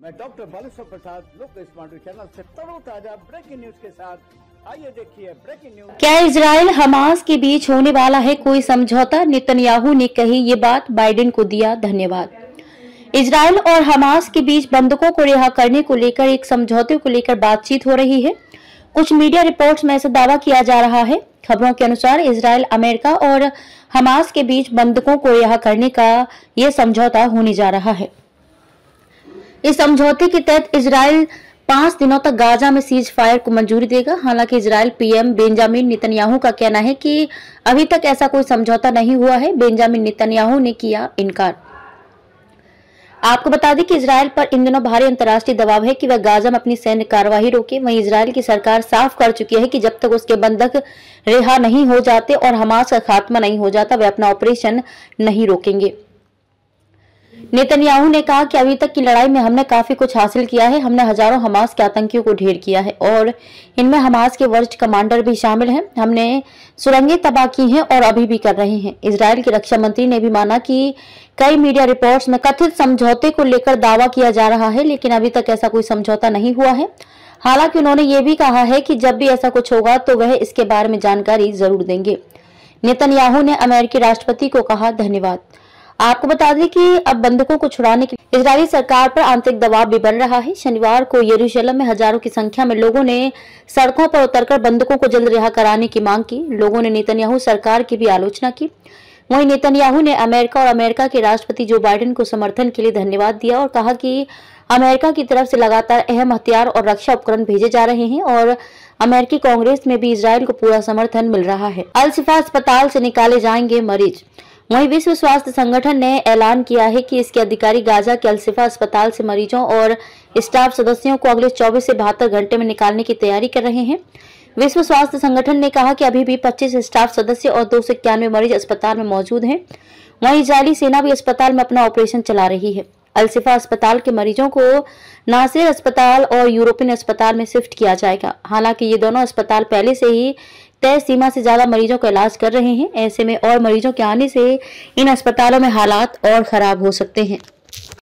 मैं डॉक्टर बालेश्वर प्रसाद लोक smart channel से तरोताजा ब्रेकिंग न्यूज के साथ आइए देखिए ब्रेकिंग न्यूज। क्या इजराइल हमास के बीच होने वाला है कोई समझौता? नेतन्याहू ने कही ये बात, बाइडेन को दिया धन्यवाद। इजराइल और हमास के बीच बंधकों को रिहा करने को लेकर एक समझौते को लेकर बातचीत हो रही है। कुछ मीडिया रिपोर्ट्स में ऐसा दावा किया जा रहा है। खबरों के अनुसार इजराइल, अमेरिका और हमास के बीच बंधकों को रिहा करने का यह समझौता होने जा रहा है। इस समझौते के तहत इजराइल 5 दिनों तक गाजा में सीज फायर को मंजूरी देगा। हालांकि इजराइल पीएम बेंजामिन नेतन्याहू का कहना है कि अभी तक ऐसा कोई समझौता नहीं हुआ है। बेंजामिन नेतन्याहू ने किया इनकार। आपको बता दें कि इजराइल पर इन दिनों भारी अंतर्राष्ट्रीय दबाव है कि वह गाजा में अपनी सैन्य कार्यवाही रोके। वहीं इजराइल की सरकार साफ कर चुकी है कि जब तक उसके बंधक रिहा नहीं हो जाते और हमास का खात्मा नहीं हो जाता, वे अपना ऑपरेशन नहीं रोकेंगे। नेतन्याहू ने कहा कि अभी तक की लड़ाई में हमने काफी कुछ हासिल किया है। हमने हजारों हमास के आतंकियों को ढेर किया है और इनमें हमास के वरिष्ठ कमांडर भी शामिल हैं। हमने सुरंगें तबाह की हैं और अभी भी कर रहे हैं। इजराइल के रक्षा मंत्री ने भी माना कि कई मीडिया रिपोर्ट्स में कथित समझौते को लेकर दावा किया जा रहा है, लेकिन अभी तक ऐसा कोई समझौता नहीं हुआ है। हालांकि उन्होंने ये भी कहा है कि जब भी ऐसा कुछ होगा तो वह इसके बारे में जानकारी जरूर देंगे। नेतन्याहू ने अमेरिकी राष्ट्रपति को कहा धन्यवाद। आपको बता दें कि अब बंधकों को छुड़ाने के लिए इजरायली सरकार पर आंतरिक दबाव भी बन रहा है। शनिवार को यरूशलेम में हजारों की संख्या में लोगों ने सड़कों पर उतरकर बंधकों को जल्द रिहा कराने की मांग की। लोगों ने नेतन्याहू सरकार की भी आलोचना की। वहीं नेतन्याहू ने अमेरिका और अमेरिका के राष्ट्रपति जो बाइडेन को समर्थन के लिए धन्यवाद दिया और कहा कि अमेरिका की तरफ से लगातार अहम हथियार और रक्षा उपकरण भेजे जा रहे हैं और अमेरिकी कांग्रेस में भी इजराइल को पूरा समर्थन मिल रहा है। अल शिफा अस्पताल से निकाले जाएंगे मरीज। वहीं विश्व स्वास्थ्य संगठन ने ऐलान किया है कि इसके अधिकारी गाजा के अल शिफा अस्पताल से मरीजों और स्टाफ सदस्यों को अगले 24 से 72 घंटे में निकालने की तैयारी कर रहे हैं। विश्व स्वास्थ्य संगठन ने कहा कि अभी भी 25 स्टाफ सदस्य और 291 मरीज अस्पताल में मौजूद हैं। वहीं इजरायली सेना भी अस्पताल में अपना ऑपरेशन चला रही है। अल शिफा अस्पताल के मरीजों को नासिर अस्पताल और यूरोपियन अस्पताल में शिफ्ट किया जाएगा। हालांकि ये दोनों अस्पताल पहले से ही तय सीमा से ज्यादा मरीजों का इलाज कर रहे हैं। ऐसे में और मरीजों के आने से इन अस्पतालों में हालात और खराब हो सकते हैं।